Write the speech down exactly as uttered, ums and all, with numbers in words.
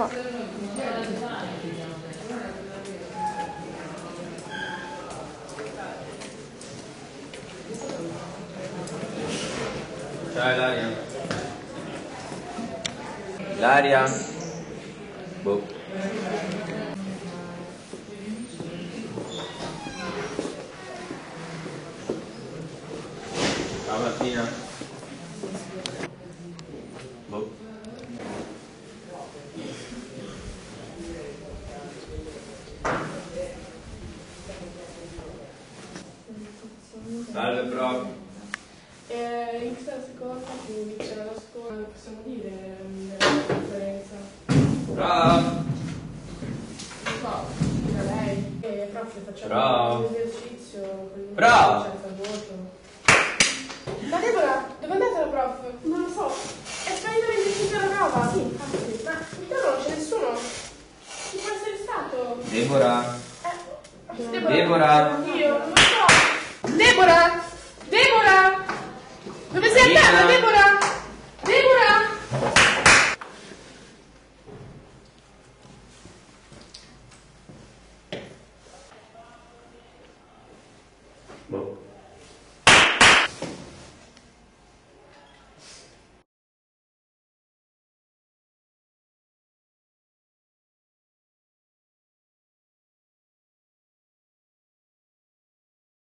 fa. Ciao Ilaria. Ilaria. Boh. Ciao Martina. Boh. Salve prof. Eh, in questa seconda che inizia la scuola, possiamo dire la differenza? Prof. Non so, da lei. Eh, prof, facciamo Prof. un esercizio con Prof. senza voto. Ma Deborah, dove è andata la prof? Non lo so. È sparita l'indice la prova? Sì, infatti. Ma intanto non c'è nessuno. Chi può essere stato? Deborah. Eh, Deborah. Deborah. Io non lo so. Deborah! Deborah! Dove sei Marina. andata, Deborah?